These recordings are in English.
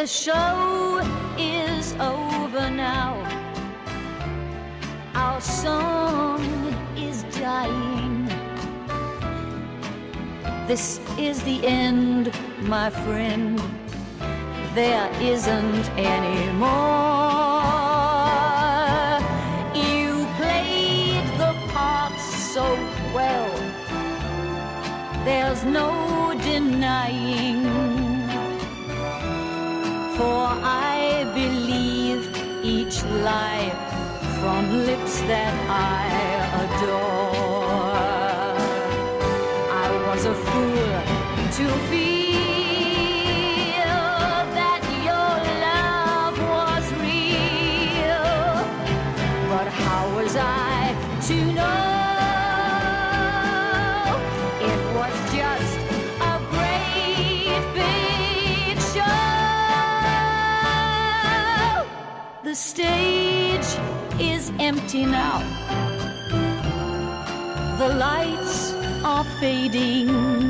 The show is over now. Our song is dying. This is the end, my friend. There isn't any more. You played the part so well. There's no denying. For I believe each lie from lips that I adore. I was a fool to feel that your love was real. But how was I to know it was just a great big show? The stage is empty now. The lights are fading,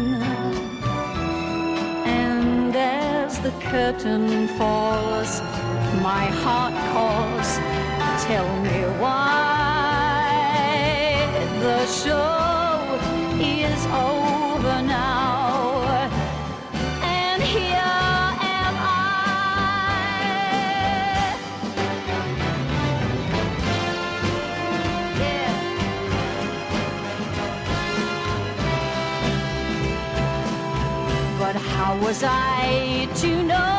and as the curtain falls, my heart calls. Tell me why. The show is over now, and here am I. But how was I to know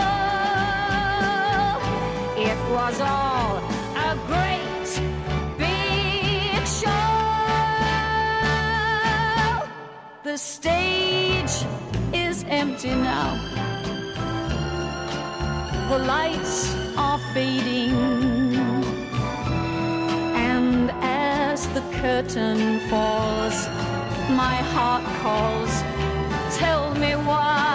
it was all a great big show? The stage is empty now. The lights are fading, and as the curtain falls, my heart calls. Tell me why.